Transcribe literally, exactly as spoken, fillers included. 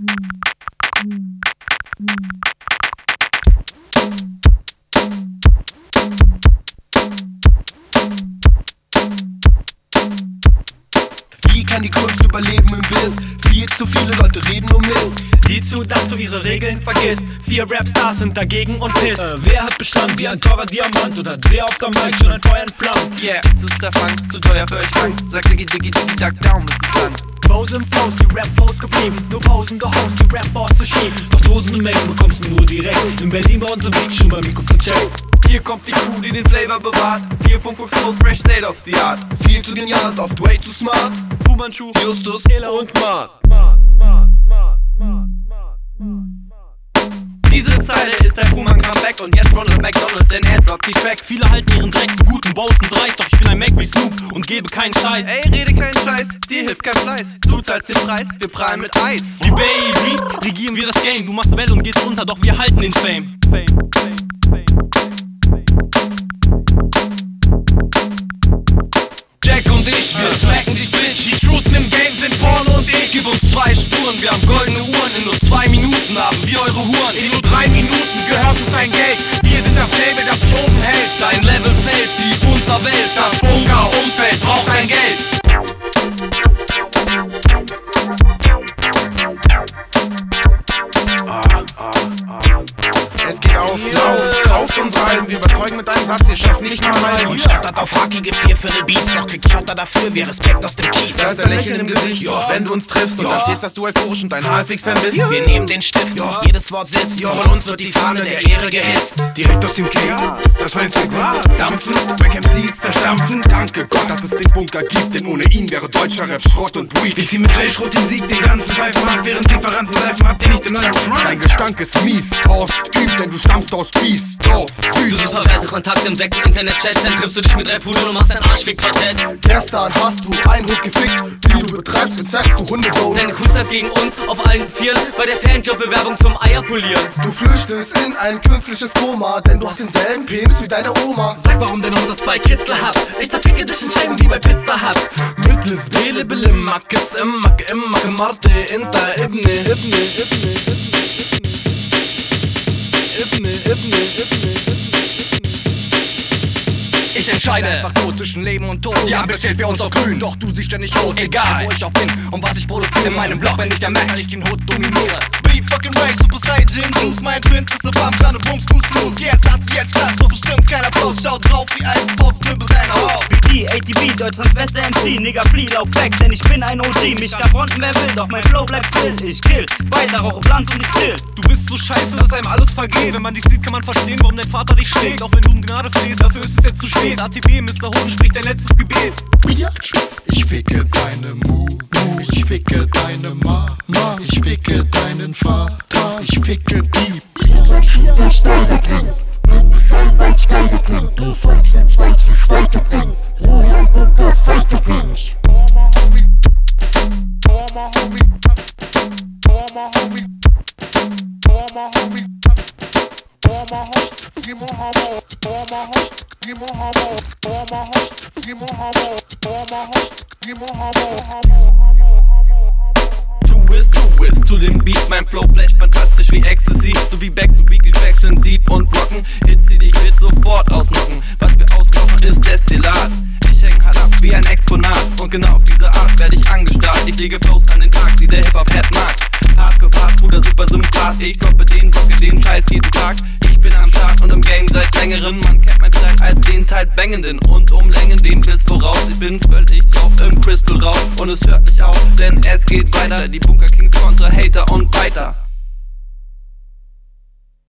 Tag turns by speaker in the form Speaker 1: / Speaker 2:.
Speaker 1: Wie kann die Kunst überleben im Biss? Viel zu viele Leute reden um Mist.
Speaker 2: Sieh zu, dass du ihre Regeln vergisst. Vier Rapstars sind dagegen und pisst.
Speaker 3: Äh, wer hat Bestand wie ein teurer Diamant und hat sehr auf der Mic schon ein Feuer entflammt?
Speaker 1: Yeah, es ist der Fang, zu teuer für euch Angst. Sag diggi diggi diggi duck down, es ist lang.
Speaker 2: Pose im Post, die Rap-Flows geblieben. Nur Posen gehost, die Rap-Boss zu schieben.
Speaker 3: Doch Dosende Mengen bekommst du nur direkt. In Berlin bei uns im Weg schon beim Mikrofon check.
Speaker 1: Hier kommt die Crew, die den Flavor bewahrt. Vier Funkfuchs Full Fresh State of the Art. Viel zu genial, oft way zu smart. Fu Manchu, Justus,
Speaker 2: Iller
Speaker 3: Und Mann.
Speaker 1: Diese Zeile ist ein Fuhrmann Comeback und jetzt Ronald McDonald, denn er droppt die Track.
Speaker 2: Viele halten ihren Dreck für guten Bosen dreist, doch ich bin ein Mac wie Snoop und gebe keinen Scheiß.
Speaker 1: Ey, rede keinen Scheiß, dir hilft kein Fleiß. Du zahlst den Preis, wir prallen mit Eis.
Speaker 2: Die Baby, regieren wir das Game. Du machst Welle und gehst unter, doch wir halten den Fame. Fame, Fame, Fame.
Speaker 3: Jack und ich, wir smacken dich Bitch. Die Trusten im Game sind Porno und ich. Gib uns zwei Spuren, wir haben goldene Uhren. In nur zwei Minuten haben wir eure Huren. In nur drei Minuten gehört uns dein Geld. Wir sind das Label, das dich oben hält. Dein Level fällt, die Unterwelt. Das Bunker-Umfeld braucht dein Geld.
Speaker 4: Es geht auf, lauf, kauft uns Alben, wir überzeugen mit einem Satz, ihr schafft nicht mal Meilen.
Speaker 5: Und startet auf hackige Vierviertel-Beats, doch kriegt Schotter dafür, wie Respekt aus dem Kiez.
Speaker 4: Da ist ein Lächeln im Gesicht, ja, wenn du uns triffst und erzählst, dass du euphorisch und ein H F X-Fan bist.
Speaker 5: Wir nehmen den Stift, ja. Jedes Wort sitzt, ja. Von uns wird die Fahne der Ehre gehisst.
Speaker 4: Direkt aus dem Chaos, das Schweinstück Gras, dampfen, Wack M Cs zerstampfen. Danke Gott, dass es den Bunker gibt, denn ohne ihn wäre deutscher Rap Schrott und weak. Wir ziehen mit J-Schrott den Sieg, den ganzen Pfeifen ab, während sie verranzen Seifen habt ihr nicht in eurem Schrank. Dein Gestank ist mies, Horst übt, denn du stammst aus Peace, Dorf,
Speaker 6: Du suchst perverse Kontakte im Sekten-Internet-Chat, dann triffst du dich mit Rap-Pudel und machst dein Arschfick-Quartett.
Speaker 1: Gestern hast du einen Hund gefickt, wie du betreibst Inzest, du Hundesohn.
Speaker 6: Deine Kuh snappt gegen uns auf allen Vieren bei der Fanjob-Bewerbung zum Eierpolieren.
Speaker 1: Du flüchtest in ein künstliches Koma, denn du hast denselben Penis wie deine Oma.
Speaker 6: Sag, warum dein hundertzwei Kitzler hat. Ich zerficke dich in Scheiben wie bei Pizza Hut.
Speaker 3: Mittels Bele Bille Mackes im Macke im Macke Marte Inta Ibne Ibne Ibne Ibne Ibne Ibne Ich entscheide einfach tot zwischen Leben und Tod. Die Ampel steht für uns auf grün, doch du siehst ständig rot. Egal, wo ich auch bin und was ich produziere in meinem Block. Wenn ich der Merker, ich den Hut dominiere.
Speaker 1: Be fucking Ray, Super Saiyan Juice. Mein Print ist ne Bump, kleine Bums, Goose, Loose. Yes, hat sie jetzt krass, doch bestimmt kein Applaus. Schaut drauf wie ein Postmüll, deiner Haut.
Speaker 7: B D, A T B, Deutschlands beste M C. Nigga, flieh, lauf weg, denn ich bin ein O G. Mich kann fronten, wer will, doch mein Flow bleibt still. Ich kill, weiter rauche Blanz und ich chill.
Speaker 3: Du bist so scheiße, dass einem alles vergeht. Wenn man dich sieht, kann man verstehen, warum dein Vater dich schlägt. Auch wenn du um Gnade flehst, dafür ist es jetzt zu spät. A T B, Mister Hoden spricht dein letztes Gebet.
Speaker 8: Ich ficke deine Mumu, ich ficke deine Mama, ich ficke deinen Vater, ich ficke die Du fängst uns, weil's nicht weiterbringt. Ruhe und der Fighter bringst.
Speaker 1: Du bist, du bist zu dem Beat, mein Flow flasht fantastisch wie Ecstasy. So wie Backs und Weekly Tracks sind deep und rocken. Hits, die dich wild sofort ausnocken. Was wir auskochen ist Destillat. Ich häng hart ab wie ein Exponat und genau auf diese Art werde ich angestarrt. Ich lege Flows an den Tag, die der Hip-Hop-Head mag. Hardcore Part, Bruder, super Sympath. Ich koppe den, bocke den Scheiß jeden Tag. Ich bin am Start und im Game seit längerem. Man kennt mein Style als den tight bangenden und um Längen den Biss voraus. Ich bin völlig drauf im Crystal Rauch und es hört nicht auf, denn es geht weiter. Die Bunker Kings kontra Hater und weiter.